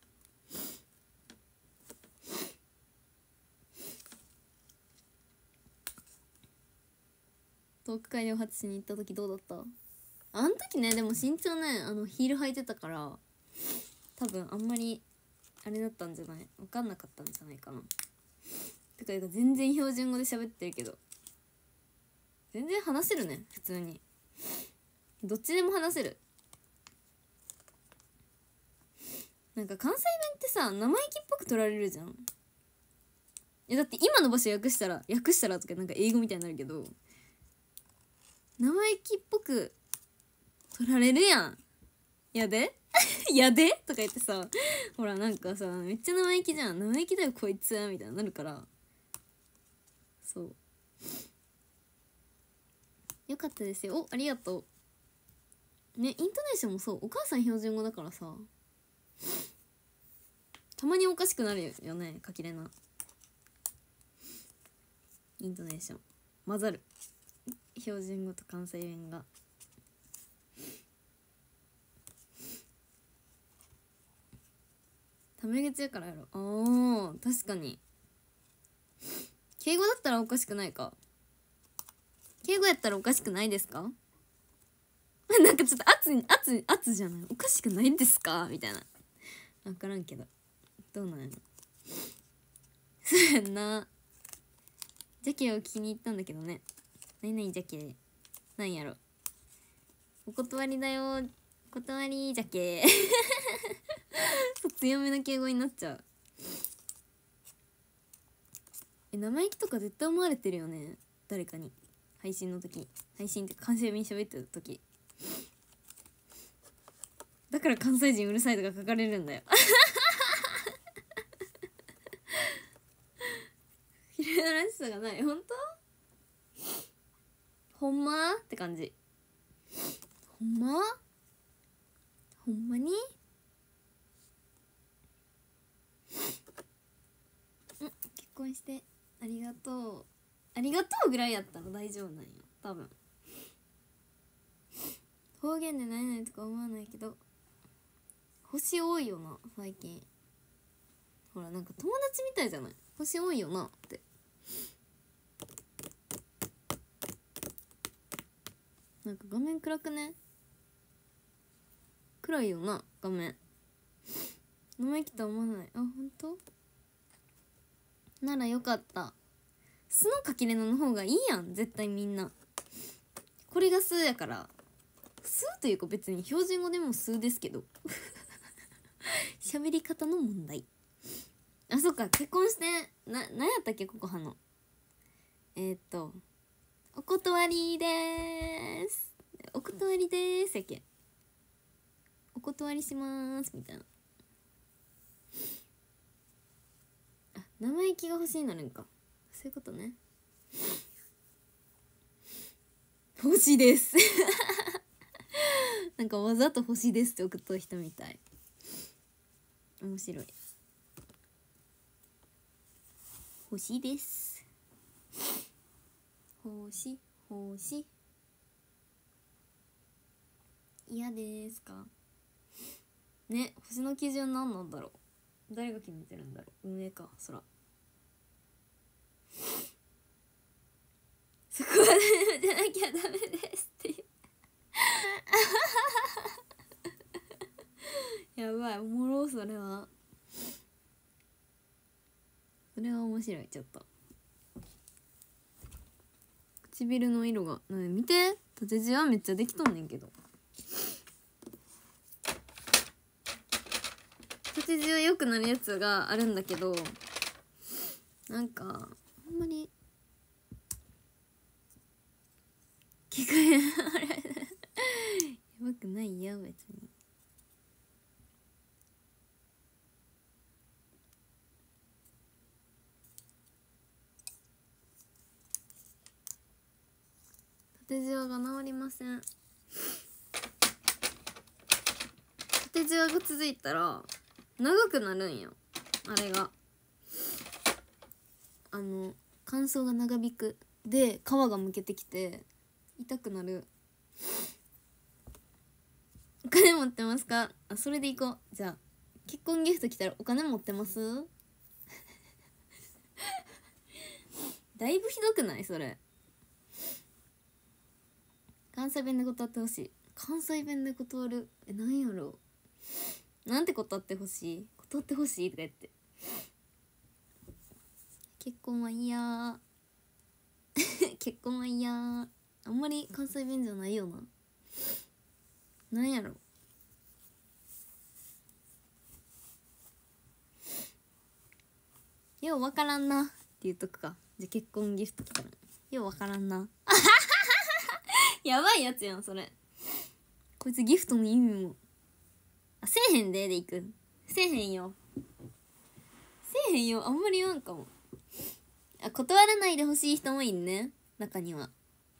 トーク会でお初しに行った時どうだった？あん時ね、でも身長ね、あのヒール履いてたから多分あんまりあれだったんじゃない？分かんなかったんじゃないかな。てか全然標準語で喋ってるけど全然話せるね。普通にどっちでも話せる。なんか関西弁ってさ、生意気っぽく取られるじゃん。いやだって今の場所訳したら訳したらとかなんか英語みたいになるけど、生意気っぽく取られるやん。やでやでとか言ってさ、ほらなんかさ、めっちゃ生意気じゃん。生意気だよこいつみたいになるから、そうよかったですよ。お、ありがとうね。イントネーションもそう、お母さん標準語だからさ、たまにおかしくなるよね。かきれなイントネーション混ざる、標準語と関西弁が。タメ口やからやろ。あー確かに。敬語だったらおかしくないか。敬語やったらおかしくないですかなんかちょっと圧圧圧じゃない、おかしくないですかみたいな。分からんけどどうなんやろ。そうやんな。ジャケを聞きに行ったんだけどね。なになにジャケなんやろ。お断りだよ、断りジャケ強めの敬語になっちゃう。え、生意気とか絶対思われてるよね、誰かに。配信の時、配信って関西弁喋ってる時だから関西人うるさいとか書かれるんだよ綺麗ならしさがない。ほんと？ほんまって感じ。ほんま？ほんまに？うん、結婚してありがとう。ありがとうぐらいやったら大丈夫なんよ多分。方言で何々とか思わないけど、星多いよな最近。ほらなんか友達みたいじゃない？星多いよなって。なんか画面暗くね？暗いよな画面。生意気とは思わない。あ、ほんと？ならよかった。素のかきれなの方がいいやん絶対。みんなこれが素やから。素というか別に標準語でも素ですけど喋り方の問題。あ、そっか、結婚してな、何やったっけココハの。えー、っとお断りでーす、お断りでーすやけん。お断りしまーすみたいな。あ、生意気が欲しいなるんか。そういうことね。欲しいですなんかわざと欲しいですって送っとる人みたい。面白い。欲しいです。欲し欲し嫌ですかね。星の基準何なんだろう。誰が決めてるんだろう。運営か。そらそこはねじゃなきゃダメですってやばい、おもろ。それはそれは面白い。ちょっと唇の色がなに見て。縦字はめっちゃできとんねんけど、縦字は良くなるやつがあるんだけど、なんかあんまり聞こえやばくないよ別に。縦じわが治りません。縦いじわが続いたら長くなるんよ。あれがあの乾燥が長引くで皮がむけてきて痛くなる。お金持ってますか？あ、それでいこう。じゃあ結婚ギフト来たらお金持ってますだいぶひどくないそれ。関西弁で断ってほしい。関西弁で断る。え、なんやろう。なんて断ってほしい。断ってほしいとか言って。結婚は嫌結婚は嫌。あんまり関西弁じゃないよな。なんやろ。ようわからんなって言っとくか。じゃあ結婚ギフト来たらようわからんなやばいやつやんそれ。こいつギフトの意味もあせえへんででいく。せえへんよせえへんよ。あんまり言わんかも。あ、断らないでほしい人もいんね中には。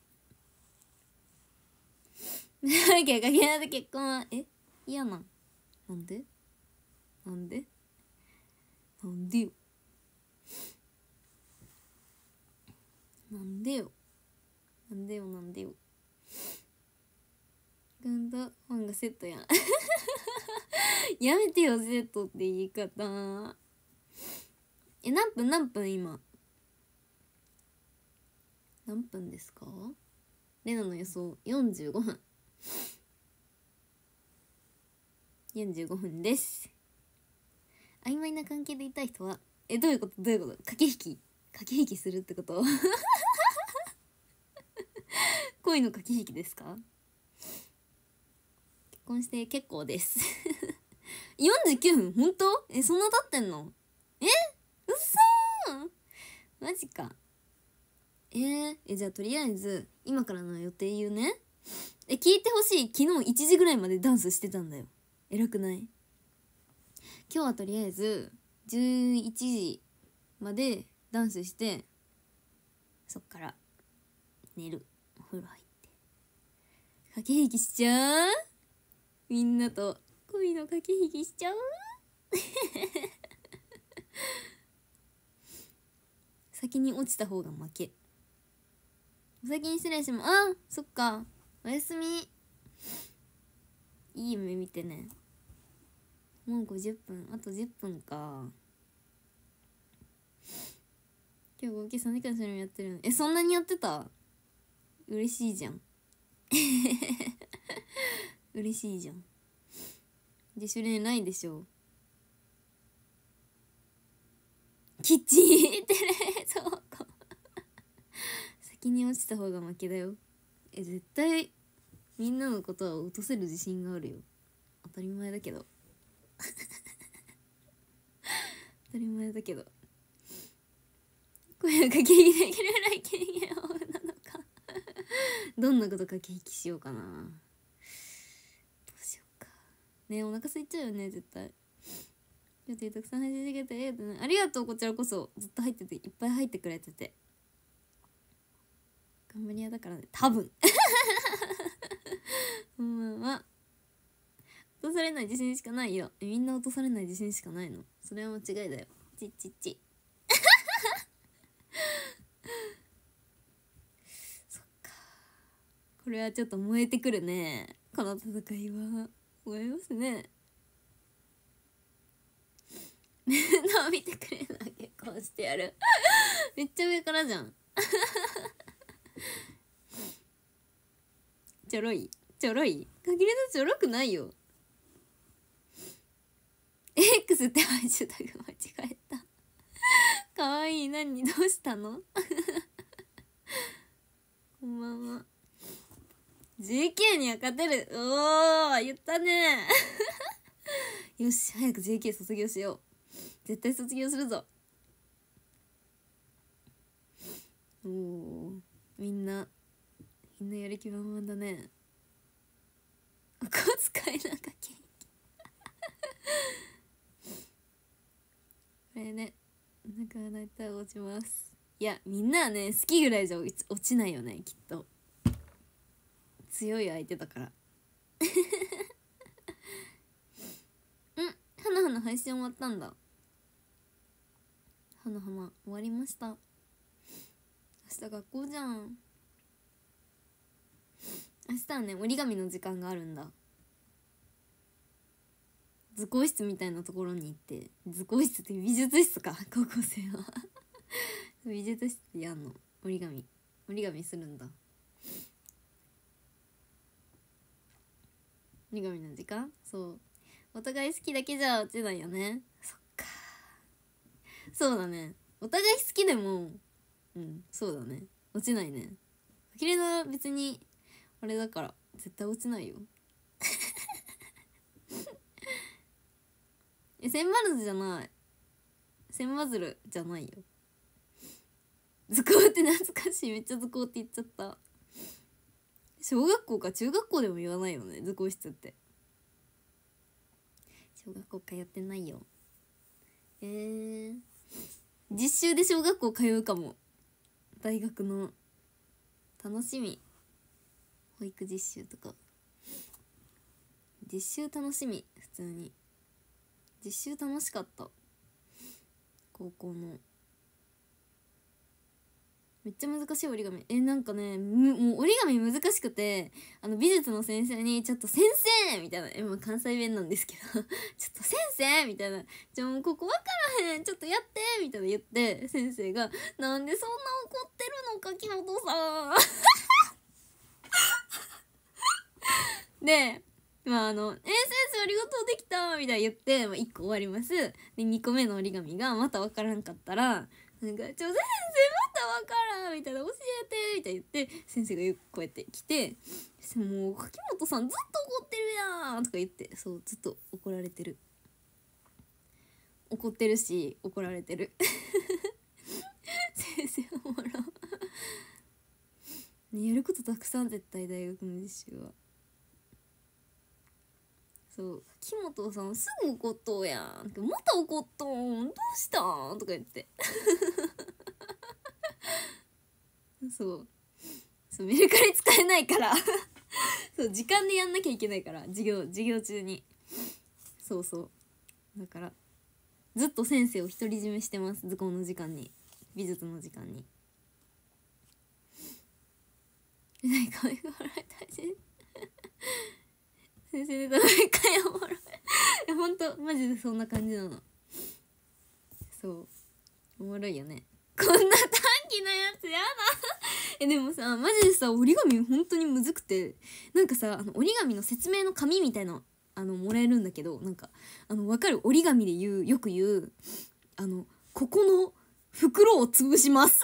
なわけかけなで結婚はえ嫌なん。なんでなんでなんでよなんでよなんでよなんでよ。ガンダファンがセットやんやめてよセットって言い方。え、何分何分今何分ですか？レナの予想よんじゅうごふんよんじゅうごふんです。曖昧な関係でいたい人はえどういうことどういうこと。駆け引き駆け引きするってこと恋の駆け引きですか？結婚して結構ですよんじゅうきゅうふん本当？え、そんな経ってんの？え、うっそーマジか。えー、えじゃあとりあえず今からの予定言うね。え、聞いてほしい。昨日いちじぐらいまでダンスしてたんだよ。偉くない？今日はとりあえずじゅういちじまでダンスしてそっから寝る。お風呂入って駆け引きしちゃう。みんなと恋の駆け引きしちゃう先に落ちた方が負け。お先に失礼します。あ、そっか。おやすみ。いい夢見てね。もうごじゅっぷん。あとじゅっぷんか。今日合計さんじかんそれもやってるの。え、そんなにやってた？嬉しいじゃん嬉しいじゃん。自主練ないでしょ。キッチンてれそうか先に落ちた方が負けだよ。え、絶対みんなのことは落とせる自信があるよ。当たり前だけど当たり前だけど声をかけ引きできるぐらい権限豊富なのかどんなことかけ引きしようかな。どうしようかね。え、お腹空いちゃうよね絶対。ちょっとたくさん配信してくれてありがとうね。ありがとう。こちらこそずっと入ってていっぱい入ってくれてて頑張り屋だからね多分ほんまは落とされない自信しかないよ。みんな落とされない自信しかないの。それは間違いだよ。ちっちっちそっか。これはちょっと燃えてくるねこの戦いは。燃えますねなあ見てくれな。結婚してやるめっちゃ上からじゃんちょろいちょろい。限りのちょろくないよ。 X ってハッシュタグ間違えたかわいい。何どうしたのこんばんは。じゅうきゅうには勝てる。おー言ったねよし早く ジェーケー 卒業しよう。絶対卒業するぞ。おーみんなみんなやる気満々だね。お小遣いなんかケーキこれねなんか大体落ちます。いやみんなはね好きぐらいじゃ落ちないよねきっと。強い相手だからはなはな配信終わったんだ。はなはな終わりました。明日学校じゃん。明日はね折り紙の時間があるんだ。図工室みたいなところに行って、図工室って美術室か、高校生は美術室でやんの。折り紙折り紙するんだ。折り紙の時間、そうお互い好きだけじゃ落ちないよね。そっか、そうだね、お互い好きでもうんそうだね、落ちないね。きれいな別にあれだから絶対落ちないよえ、千羽鶴じゃない、千羽鶴じゃないよ。図工って懐かしい、めっちゃ図工って言っちゃった。小学校か中学校でも言わないよね、図工室って。小学校通ってないよ。えー、実習で小学校通うかも。大学の楽しみ、保育実習とか実習楽しみ。普通に実習楽しかった。高校のめっちゃ難しい折り紙。えなんかねもう折り紙難しくて、あの美術の先生にちょっと先生みたいな、えまあ関西弁なんですけどちょっと先生みたいな、じゃあもうここ分からへん、ちょっとやってみたいな言って、先生がなんでそんな怒ってるのか木本さんでまああの「えー、先生ありがとうできた」みたいな言って、まあ、いっこ終わります。でにこめの折り紙がまた分からんかったらなんか「ちょ先生また分からん」みたいな「教えて」みたいな言って、先生がこうやって来て「もう柿本さんずっと怒ってるやん」とか言って、そうずっと怒られてる、怒ってるし怒られてる先生おもろね、やることたくさん、絶対大学の実習は。そう木本さんすぐ怒っとうやん、また怒っとん、どうしたんとか言ってそうそうメルカリ使えないからそう時間でやんなきゃいけないから、授業授業中に。そうそうだからずっと先生を独り占めしてます。図工の時間に、美術の時間に。何か笑いたいし先生でダメかよ、おもろいほんとマジでそんな感じなの。そうおもろいよね、こんな短期のやつやだえでもさマジでさ折り紙ほんとにむずくて、なんかさあの折り紙の説明の紙みたいなあのもらえるんだけど、なんかあの分かる、折り紙で言うよく言うあのここの袋を潰します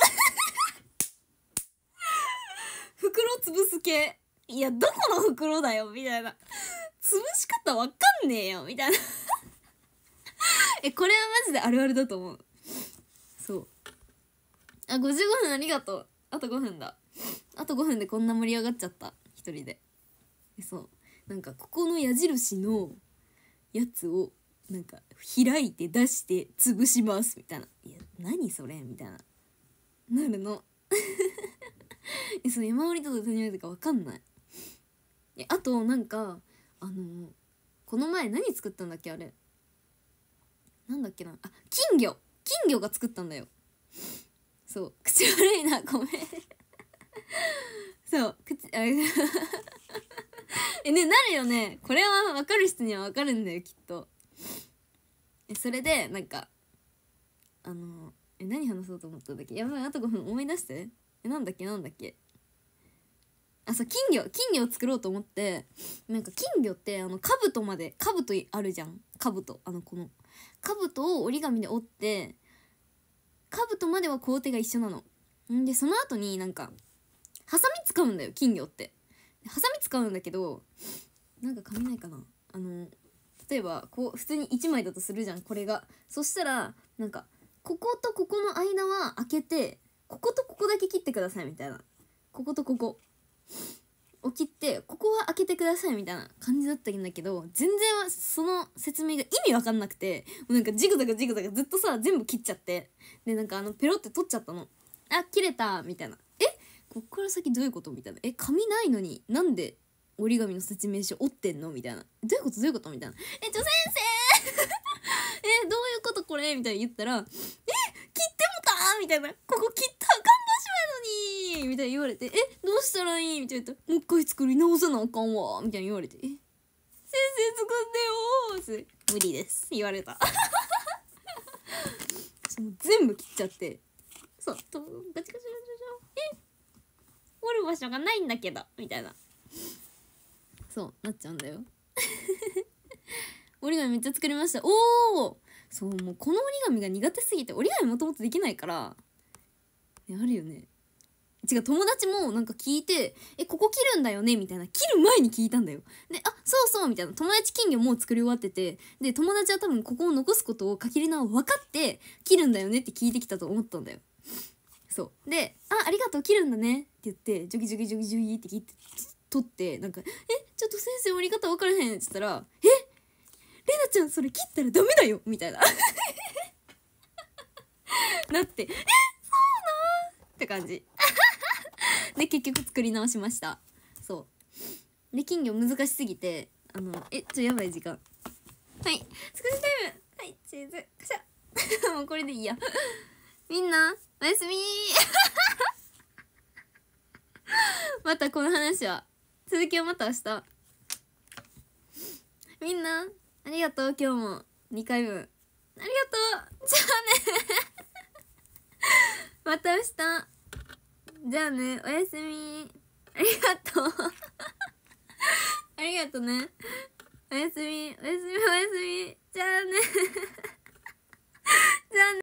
袋潰す系、いやどこの袋だよみたいな、潰し方わかんねえよみたいなえこれはマジであるあるだと思う。そうあごじゅうごふんありがとう。あとごふんだ。あとごふんでこんな盛り上がっちゃった一人で。そうなんかここの矢印のやつをなんか開いて出して潰しますみたいな、いや何それみたいななるのえそう山折りとか何か分かんない。えあとなんかあのー、この前何作ったんだっけ、あれなんだっけな、あ金魚金魚が作ったんだよ。そう口悪いなごめんそう口あえねなるよね、これは分かる人には分かるんだよきっと。えそれでなんかあのえ何話そうと思ったんだっけ、やばいあとごふん思い出して。えなんだっけなんだっけあそう金魚金魚を作ろうと思って、なんか金魚ってあの兜まで兜あるじゃん、兜あのこの兜を折り紙で折って兜までは工程が一緒なの。んでその後になんかハサミ使うんだよ金魚って。ハサミ使うんだけどなんか紙ないかな、あの例えばこう普通にいちまいだとするじゃんこれが。そしたらなんかこことここの間は開けてこことここだけ切ってくださいみたいな、こことここを切ってここは開けてくださいみたいな感じだったんだけど、全然その説明が意味わかんなくて、もうなんかジグザグジグザグずっとさ全部切っちゃって、でなんかあのペロって取っちゃったの。あ切れたみたいな、えこっから先どういうことみたいな、え紙ないのになんで折り紙の説明書折ってんのみたいな、どういうことどういうことみたいな、えちょ先生えどういうことこれみたいに言ったら、え切ってもたみたいな、ここ切った看板書やのにみたいに言われて、えどうしたらいいみたいな言ったら、もう一回作り直さなあかんわみたいに言われて、え先生作ってよー無理です言われたその全部切っちゃって、そうとガチガチガチガチえ折る場所がないんだけどみたいな、そうなっちゃうんだよ折り紙めっちゃ作りました。おおそうもうこの折り紙が苦手すぎて折り紙もともとできないから、ね、あるよね。違う友達もなんか聞いてえここ切るんだよねみたいな、切る前に聞いたんだよ。であそうそうみたいな、友達金魚もう作り終わってて、で友達は多分ここを残すことをかきりなを分かって切るんだよねって聞いてきたと思ったんだよ。そうであありがとう切るんだねって言ってジョギジョギジョギジョギって切って取ってなんかえちょっと先生折り方分からへんって言ったらえレナちゃんそれ切ったらダメだよみたいななってえそうなんって感じで結局作り直しました。そうで金魚難しすぎてあのえちょっとやばい時間はい作りタイムはいチーズカシャもうこれでいいやみんなおやすみまたこの話は続きをまた明日。みんなありがとう今日もにかいぶんありがとうじゃあねまた明日じゃあねおやすみありがとうありがとねおやすみおやすみおやすみじゃあねじゃあね